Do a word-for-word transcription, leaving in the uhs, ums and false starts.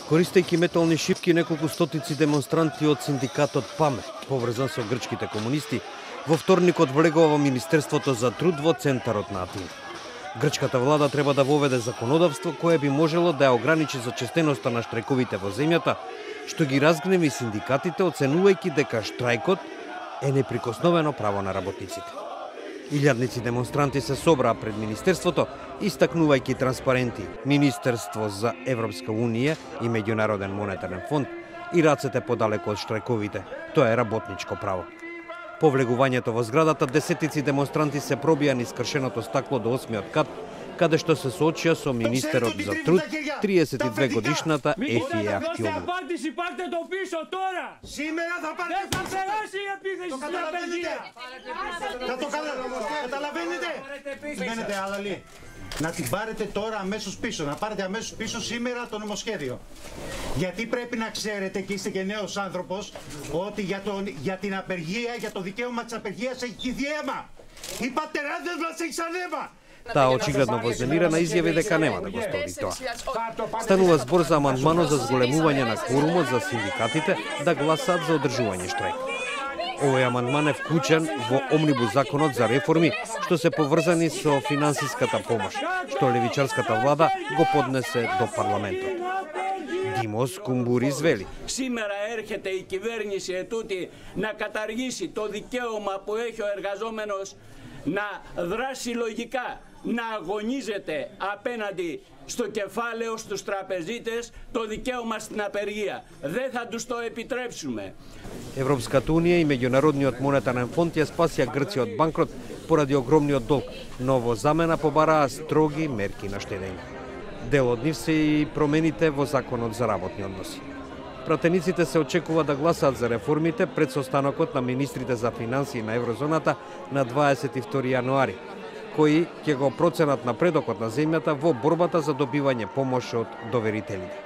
Користејќи метални шипки, неколку стотици демонстранти од синдикатот ПАМЕ, поврзан со грчките комунисти, во вторникот влегува во Министерството за труд во центарот на Атина. Грчката влада треба да воведе законодавство кое би можело да ја ограничи зачестеноста на штрајковите во земјата, што ги разгневи синдикатите, оценувајќи дека штрајкот е неприкосновено право на работниците. Илјадници демонстранти се собраа пред Министерството, истакнувајќи транспаренти Министерство за Европска Унија и Меѓународен монетарен фонд и рацете подалеку од штрајковите. Тоа е работничко право. По влегувањето во зградата, десетици демонстранти се пробија низ скршеното стакло до осмиот кат, каде што се соочија со министерот за труд, триесет и две годишната Ефие Ахтиоглу. Να την πάρετε τώρα αμέσως πίσω, να πάρετε αμέσως πίσω σήμερα το νομοσχέδιο. Γιατί πρέπει να ξέρετε, και είστε και νέος άνθρωπος, ότι για, τον, για την απεργία, για το δικαίωμα της απεργίας έχει διαίμα. Οι πατεράδες μας έχησαν αίμα. Таа очигледно вознемирена изјави дека нема да го стори тоа. Станува збор за амандманот за зголемување на кворумот за синдикатите да гласаат за одржување штрајк. Овој амандман е вклучен во омнибус законот за реформи што се поврзани со финансиската помош, што левичарската влада го поднесе до парламентот. Димос Кумбурис вели: Σήμερα έρχεται η κυβέρνηση ετούτη να καταργήσει το δικαίωμα που έχει ο εργαζόμενος να δράσει λογικά, να αγωνίζεται απέναντι στο κεφάλαιο, στους τραπεζίτες, το δικαίωμα στην απεργία. Δεν θα τους το επιτρέψουμε. Европската Унија и Меѓународниот монетарен фонд ја спасија Грција од банкрот поради огромниот долг, но во замена побараа строги мерки на штедење. Дел од нив се и промените во законот за работни односи. Пратениците се очекува да гласаат за реформите пред состанокот на министрите за финансии на еврозоната на дваесет и втори јануари, кои ќе го проценат напредокот на земјата во борбата за добивање помош од доверителите.